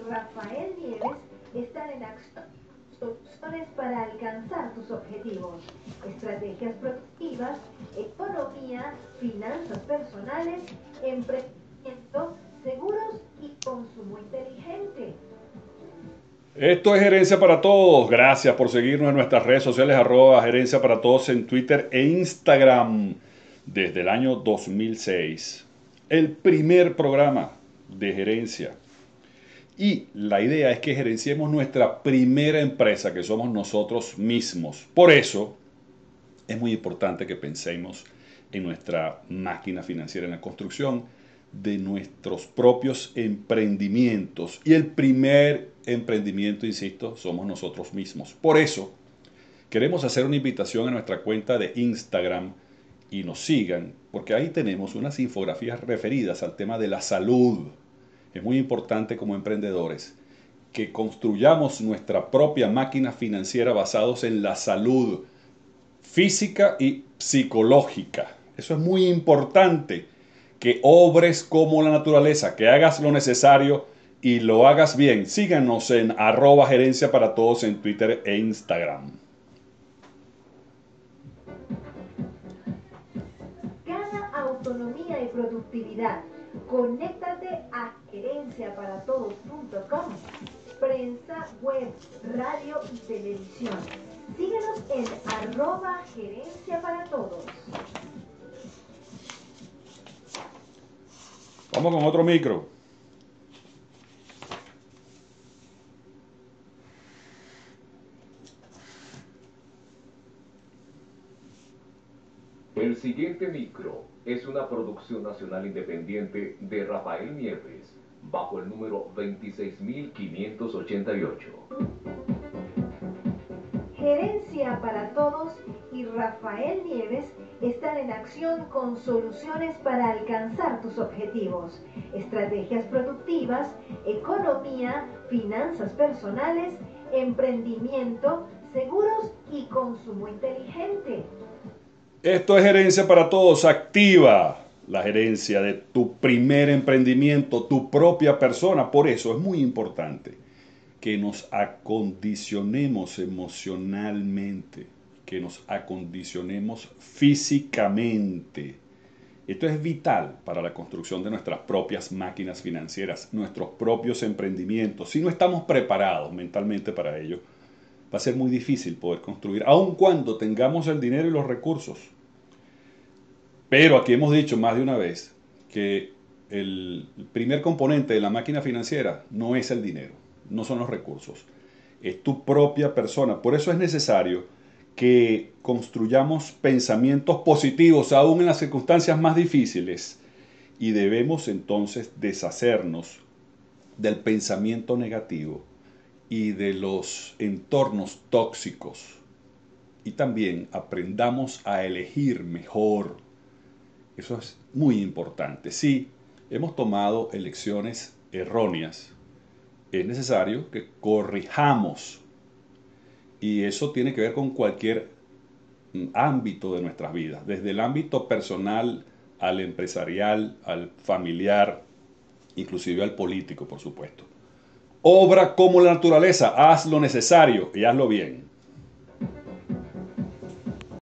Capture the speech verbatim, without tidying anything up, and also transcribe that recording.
Rafael Nieves están en acción soluciones para alcanzar tus objetivos, estrategias productivas, economía, finanzas personales, emprendimiento, seguros y consumo inteligente. Esto es Gerencia para Todos. Gracias por seguirnos en nuestras redes sociales, arroba Gerencia para Todos en Twitter e Instagram desde el año dos mil seis. El primer programa de gerencia. Y la idea es que gerenciemos nuestra primera empresa, que somos nosotros mismos. Por eso es muy importante que pensemos en nuestra máquina financiera, en la construcción de nuestros propios emprendimientos. Y el primer emprendimiento, insisto, somos nosotros mismos. Por eso queremos hacer una invitación a nuestra cuenta de Instagram y nos sigan, porque ahí tenemos unas infografías referidas al tema de la salud. Es muy importante como emprendedores que construyamos nuestra propia máquina financiera basados en la salud física y psicológica. Eso es muy importante, que obres como la naturaleza, que hagas lo necesario y lo hagas bien. Síganos en arroba gerencia para todos en Twitter e Instagram. Gana autonomía y productividad. Conéctate a gerencia para todos punto com. Prensa, web, radio y televisión. Síguenos en arroba gerencia para todos. Vamos con otro micro. El siguiente micro es una producción nacional independiente de Rafael Nieves, bajo el número veintiséis mil quinientos ochenta y ocho. Gerencia para Todos y Rafael Nieves están en acción con soluciones para alcanzar tus objetivos, estrategias productivas, economía, finanzas personales, emprendimiento, seguros y consumo inteligente. Esto es Gerencia para Todos. Activa la gerencia de tu primer emprendimiento, tu propia persona. Por eso es muy importante que nos acondicionemos emocionalmente, que nos acondicionemos físicamente. Esto es vital para la construcción de nuestras propias máquinas financieras, nuestros propios emprendimientos. Si no estamos preparados mentalmente para ello, va a ser muy difícil poder construir, aun cuando tengamos el dinero y los recursos. Pero aquí hemos dicho más de una vez que el primer componente de la máquina financiera no es el dinero, no son los recursos, es tu propia persona. Por eso es necesario que construyamos pensamientos positivos aún en las circunstancias más difíciles, y debemos entonces deshacernos del pensamiento negativo y de los entornos tóxicos, y también aprendamos a elegir mejor. Eso es muy importante. Si hemos tomado elecciones erróneas, es necesario que corrijamos, y eso tiene que ver con cualquier ámbito de nuestras vidas, desde el ámbito personal al empresarial, al familiar, inclusive al político, por supuesto. Obra como la naturaleza, haz lo necesario y hazlo bien.